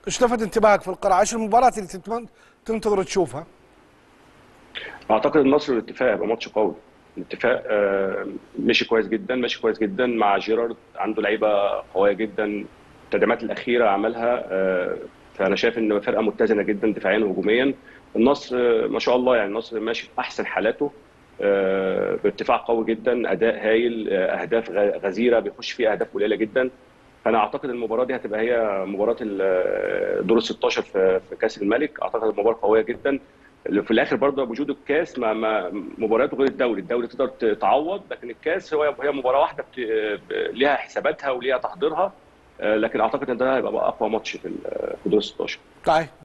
ايش لفت انتباهك في القرعه؟ ايش المباراه اللي تنتظر تشوفها؟ اعتقد النصر والاتفاق هيبقى ماتش قوي. الاتفاق ماشي كويس جدا، ماشي كويس جدا مع جيرارد، عنده لعيبه قويه جدا. التدعيمات الاخيره عملها، فانا شايف ان فرقه متزنه جدا دفاعيا وهجوميا. النصر ما شاء الله، يعني النصر ماشي في احسن حالاته، بارتفاع قوي جدا، اداء هايل، اهداف غزيره بيخش فيها اهداف قليله جدا. فانا اعتقد المباراه دي هتبقى هي مباراه دور ال 16 في كاس الملك. اعتقد المباراه قويه جدا. في الاخر برضه بوجود الكاس، ما مبارياته غير الدوري تقدر تعوض، لكن الكاس هي مباراه واحده ليها حساباتها وليها تحضيرها. لكن اعتقد ان ده هيبقى اقوى ماتش في دور ال 16. طيب.